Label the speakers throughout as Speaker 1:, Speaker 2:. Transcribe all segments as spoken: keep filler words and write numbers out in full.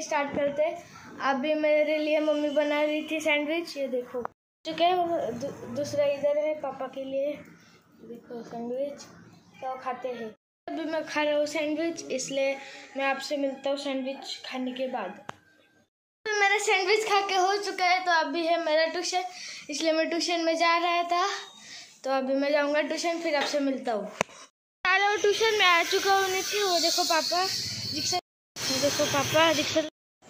Speaker 1: Start करते हैं। अभी मेरे लिए मम्मी बना रही थी सैंडविच, ये देखो चुके हैं। दू, दूसरा इधर है पापा के लिए, देखो सैंडविच तो खाते हैं। अभी मैं खा रहा हूँ सैंडविच, इसलिए मैं आपसे मिलता हूँ सैंडविच खाने के बाद। तो मेरा सैंडविच खा के हो चुका है, तो अभी है मेरा ट्यूशन, इसलिए मैं ट्यूशन में जा रहा था। तो अभी मैं जाऊँगा ट्यूशन, फिर आपसे मिलता हूँ। आ रहा हूँ ट्यूशन में, आ चुका हूँ नीचे। वो देखो पापा जिक्सर, देखो पापा जिक्सर।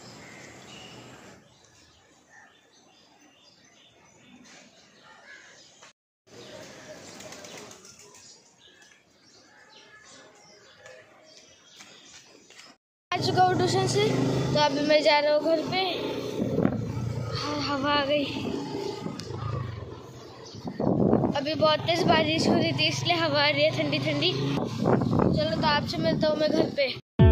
Speaker 1: आ चुका हूँ ट्यूशन से, तो अभी मैं जा रहा हूँ घर पे। हवा आ गई, अभी बहुत तेज बारिश हो रही थी, इसलिए हवा आ रही है ठंडी ठंडी। चलो तो आपसे मिलता हूँ मैं घर पे।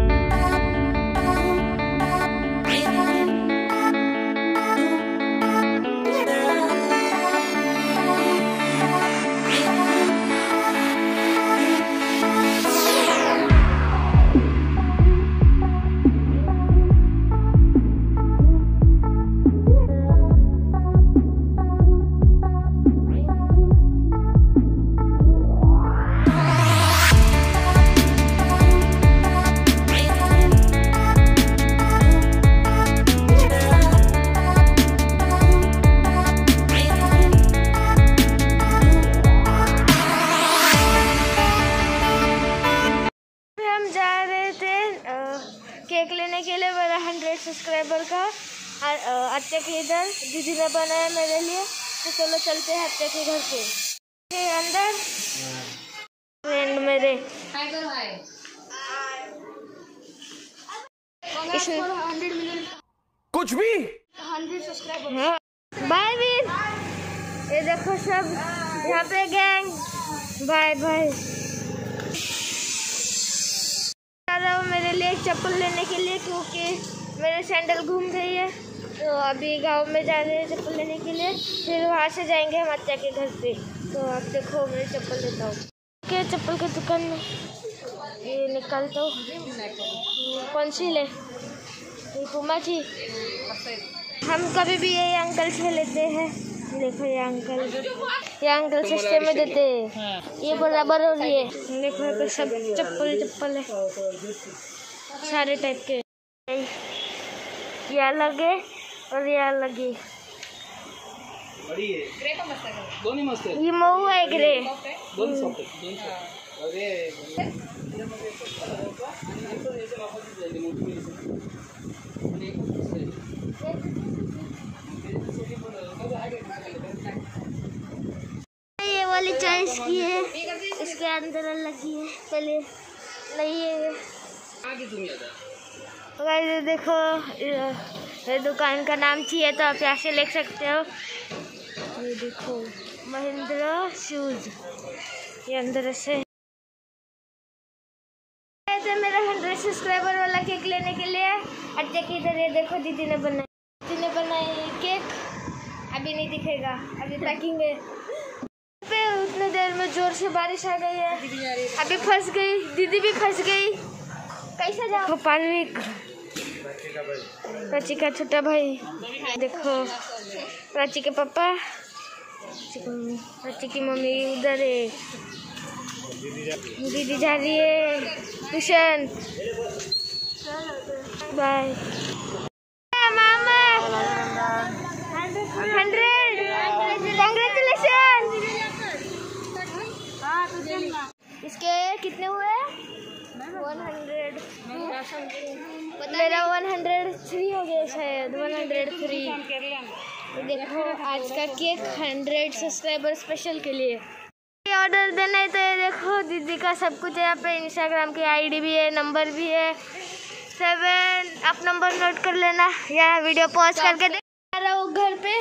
Speaker 1: केक लेने के लिए मेरा हंड्रेड सब्सक्राइबर का अत्ते के इधर दीदी ने बनाया मेरे लिए। तो चलो चलते हैं अत्ते के घर पे। के अंदर फ्रेंड मेरे
Speaker 2: कुछ भी
Speaker 1: हंड्रेड सब्सक्राइबर। बाय वीर, ये देखो सब यहाँ पे गैंग। Bye bye. मेरे लिए एक चप्पल लेने के लिए, क्योंकि मेरे सैंडल घूम गई है। तो अभी गांव में जा रहे हैं चप्पल लेने के लिए, फिर वहाँ से जाएंगे हम अत्या के घर पे। तो आप देखो मैं चप्पल लेता हूँ के चप्पल के दुकान में। ये निकालता हूँ, कौन सी ले? ये पुमा की। हम कभी भी ये अंकल से लेते हैं। देखो ये अंकल, ये अंकल सस्ते में देते हैं, ये बराबर हो रही है। देखो यहाँ पे सब चप्पल चप्पल है, सारे टाइप के। ये अलग है और ये अलग है। ये मऊ है ग्रे। ये वाली चॉइस की है, इसके अंदर अलग ही है। पहले नहीं है। तो गाइस देखो, ये दुकान का नाम चाहिए तो आप यहाँ से ले सकते हो। ये देखो महिंद्रा शूज, ये अंदर से। मेरा हंड्रेड सब्सक्राइबर वाला केक लेने के लिए अच्छा की इधर, ये देखो दीदी ने बनाया, दीदी ने बनाया केक। अभी नहीं दिखेगा, अभी पैकिंग है। पे उतने देर में जोर से बारिश आ गई है, अभी फंस गई दीदी, भी फंस गई। कैसे जाओ? पालविक प्राची का छोटा भाई, देखो प्राची के पापा, प्राची की मम्मी उधर है। दीदी जा रही है ट्यूशन। बाय मामा। Hundred congratulation. इसके कितने हुए? One hundred. मेरा वन हंड्रेड थ्री हो गया शायद, वन हंड्रेड थ्री। देखो आज का केक हंड्रेड सब्सक्राइबर स्पेशल के लिए ऑर्डर देना है। तो ये देखो दीदी का सब कुछ है यहाँ पे, इंस्टाग्राम की आईडी भी है, नंबर भी है। सेवन, आप नंबर नोट कर लेना या वीडियो पॉज करके देख रहा हूँ घर पे।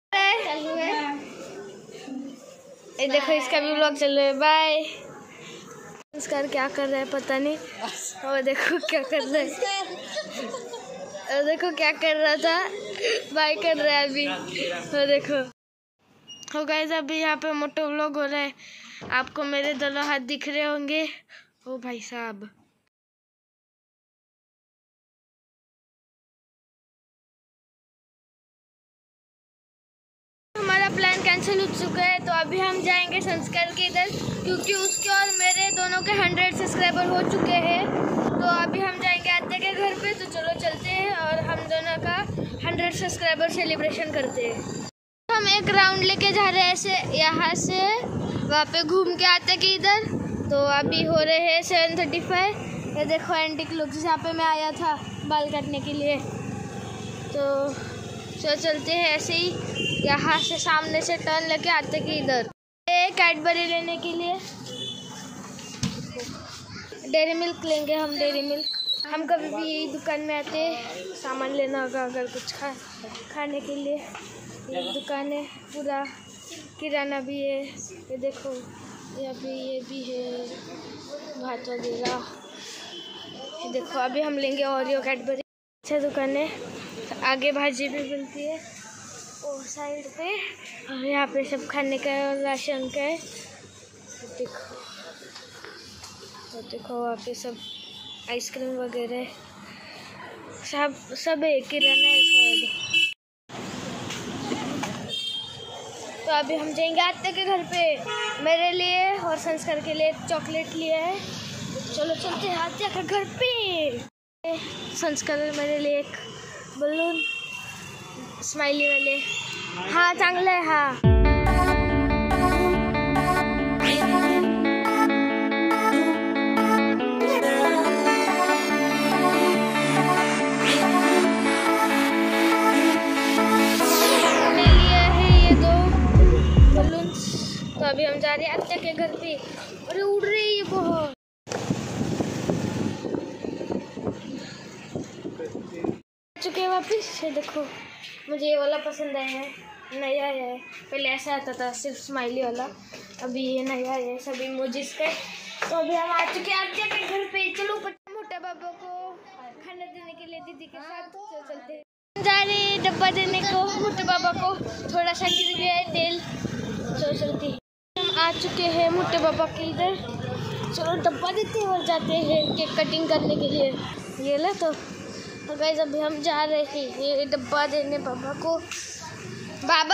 Speaker 1: ये देखो इसका भी व्लॉग चल रहा है। बाय। संस्कार क्या कर रहा है पता नहीं, और देखो क्या कर रहा है, और देखो क्या कर रहा था, बाय कर रहा है अभी। और देखो हो गाइस, अभी यहाँ पे मोटो व्लॉग हो रहा है। आपको मेरे दोनों हाथ दिख रहे होंगे। ओ भाई साहब। चुका है। तो अभी हम जाएंगे संस्कार के इधर, क्योंकि उसके और मेरे दोनों के हंड्रेड सब्सक्राइबर हो चुके हैं। तो अभी हम जाएंगे आत्या के घर पे। तो चलो चलते हैं और हम दोनों का हंड्रेड सब्सक्राइबर सेलिब्रेशन करते हैं। हम एक राउंड लेके जा रहे हैं ऐसे, यहाँ से वहाँ पे घूम के आते के इधर। तो अभी हो रहे हैं सेवन थर्टी फाइव। ये देखो एंटिक लुक, जहाँ पे मैं आया था बाल काटने के लिए। तो चलो चलते हैं ऐसे ही, यहाँ से सामने से टर्न लेके आते के इधर कैडबरी लेने के लिए। डेयरी मिल्क लेंगे हम, डेयरी मिल्क। हम कभी भी यही दुकान में आते सामान लेना होगा अगर कुछ खा खाने के लिए। ये दुकान है, पूरा किराना भी है। ये देखो यहाँ पे ये भी है, भात वगैरह। ये देखो अभी हम लेंगे ओरियो कैडबरी। अच्छा दुकान है, आगे भाजी भी मिलती है और साइड पे, और यहाँ पे सब खाने का और राशन का है। देखो तो देखो वहाँ पे सब आइसक्रीम वगैरह सब सब है, किराना है शायद। तो अभी हम जाएंगे आत्या के घर पे। मेरे लिए और संस्कार के लिए चॉकलेट लिए है। चलो चलते हैं आत्या के घर पे। संस्कार मेरे लिए एक बलून स्माइली वाले, हाँ चांगलं आहे हाँ। तो अभी हम जा रहे हैं आत्या के घर पे। अरे उड़ रही है बहुत। चुके हैं वापिस। ये देखो मुझे ये वाला पसंद आया है, नया है। पहले ऐसा आता था सिर्फ स्माइली वाला, अभी ये नया है सभी इमोजीज का। तो अभी हम आ चुके हैं आत्या के घर पे। चलो मोटा बाबा को खाना देने के लिए दीदी के साथ तो चलते हैं। जा रहे हैं डब्बा देने को मोटे बाबा को, थोड़ा सा गिर गया है तेल। चलो चलते हम आ चुके हैं मोटे बाबा के इधर। चलो डब्बा देते हैं और जाते हैं केक कटिंग करने के लिए। ये ले तो तो गाइस अभी हम जा रहे हैं ये डब्बा देने बाबा को। बाबा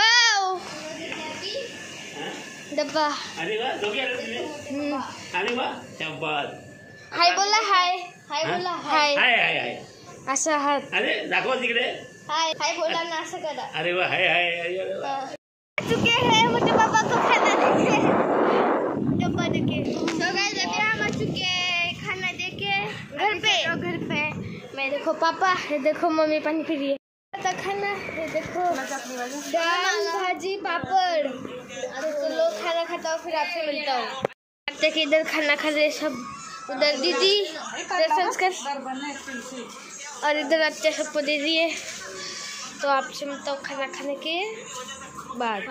Speaker 1: डब्बा।
Speaker 2: अरे वाह दोगी
Speaker 1: हम्म
Speaker 2: अरे वाह शाबास।
Speaker 1: हाय बोला, हाय हाय बोला, हाय
Speaker 2: हाय हाय हाय
Speaker 1: असा हात।
Speaker 2: अरे दाखव तिकडे।
Speaker 1: हाय हाय बोला ना, असं करा।
Speaker 2: अरे वाह हाय हाय अरे वाह।
Speaker 1: चुके हैं मोटे पापा को खाना देके, डब्बा देके। तो गाइस अभी हम आ चुके हैं खाना देके घर पे। घर पे मैं देखो पापा, ये देखो मम्मी पानी पी रही है। तो खाना ये देखो दाल भाजी पापड़। तो चलो खाना खाता हूँ फिर आपसे मिलता हूँ। आते के इधर खाना खा रहे सब, उधर दीदी इधर संस्कार और इधर आते सबको दे दिए। तो आपसे मिलता हूँ खाना खाने के बाद।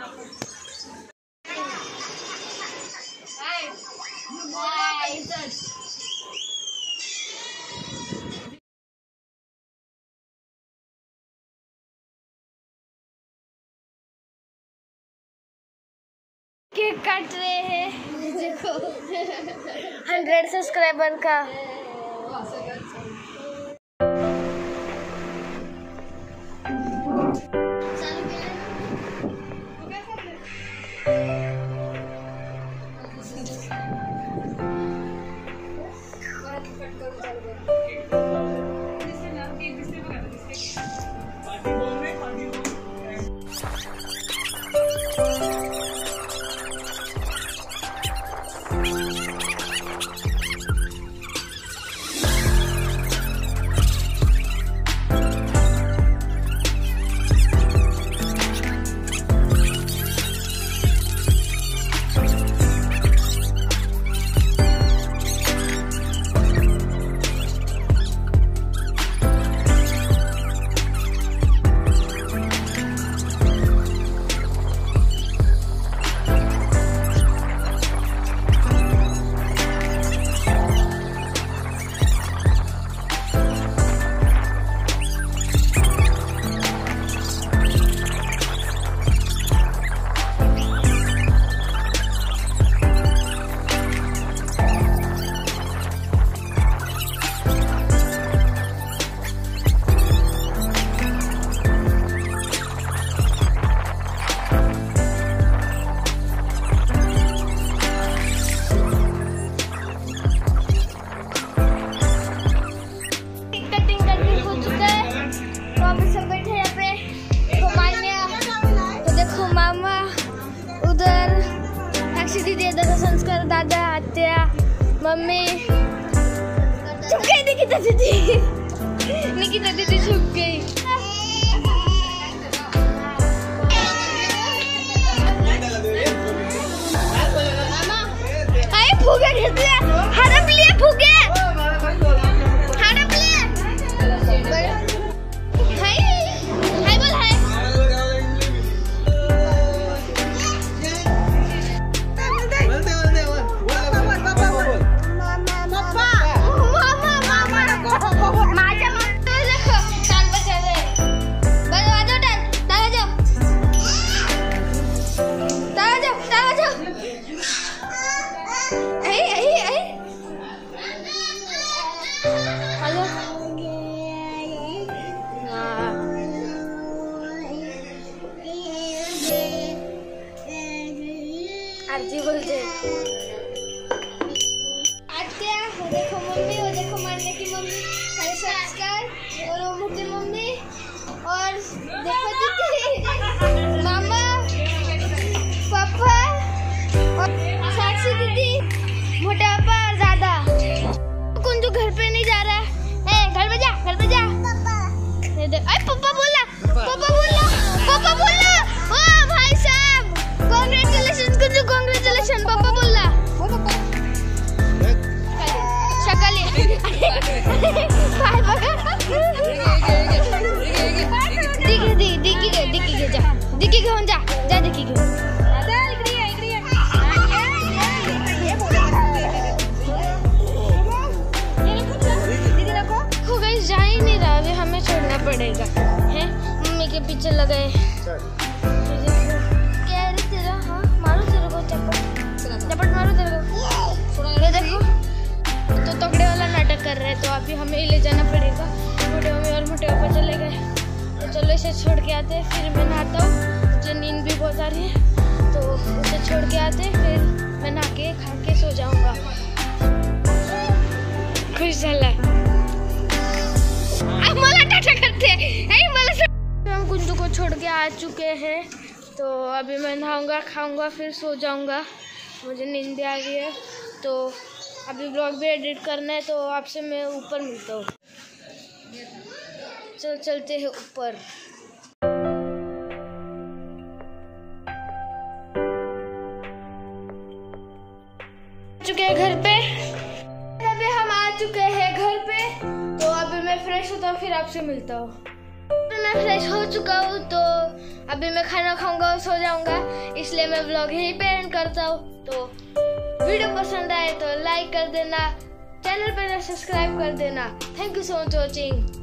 Speaker 1: केक काट रहे हैं देखो हंड्रेड सब्सक्राइबर का। मम्मी छुप गई, निकिता दीदी निकिता दीदी छुप गई। अरे फूगे खींच लिया, हड़प लिए फूगे, हड़प लिए। हाय हाय बोल हाय। आरती बोलते आज क्या वो देखो मम्मी, वो देखो मारने की मम्मी, हरे संस्कार और वो मोटी मम्मी और देखो दीदी, मामा, पापा और साक्षी दीदी, मोटा पापा और दादा। कुंजू घर पे नहीं जा रहा है, घर पे जा, घर पे जा। अरे पापा बोला, पापा बोला, पापा बोला। ओ भाई साहब कांग्रेचुलेशन कुंजू, कांग्रेचुलेशन पापा बोला। शक्ल दिखी दिखी दिखी गए दिखी गए जा दिखी गए जा जा दिखी गए। हो गई, जा ही नहीं रहा, अभी हमें छोड़ना पड़ेगा है। मम्मी के पीछे लगे क्या रे तेरा, हाँ मारो तेरे को चप्पल चप्पल मारो तेरे को। ये देखो तो तगड़े वाला नाटक कर रहे हैं, तो अभी हमें ही ले जाना पड़ेगा। मोटे मम्मी और मोटे पापा चले गए, तो चलो इसे छोड़ के आते, फिर मैं नहाता हूँ, मुझे नींद भी बहुत आ रही है, तो उसे छोड़ के आते, फिर मैं नहा के खा के सो जाऊँगा। खुश चला करते हम कुंजू को छोड़ के आ चुके हैं, तो अभी मैं नहाऊंगा, खाऊंगा, फिर सो जाऊंगा, मुझे नींद आ रही है। तो अभी ब्लॉग भी एडिट करना है, तो आपसे मैं ऊपर मिलता हूँ। चल चलते हैं ऊपर। चुके हैं घर पे, अभी हम आ चुके हैं घर पे, तो अभी मैं फ्रेश होता हूँ, फिर आपसे मिलता हूँ। मैं फ्रेश हो चुका हूँ, तो अभी मैं खाना खाऊंगा और सो जाऊंगा, इसलिए मैं व्लॉग यहीं पे एंड करता हूँ। तो वीडियो पसंद आए तो लाइक कर देना, चैनल पर सब्सक्राइब कर देना। Thank you so much watching.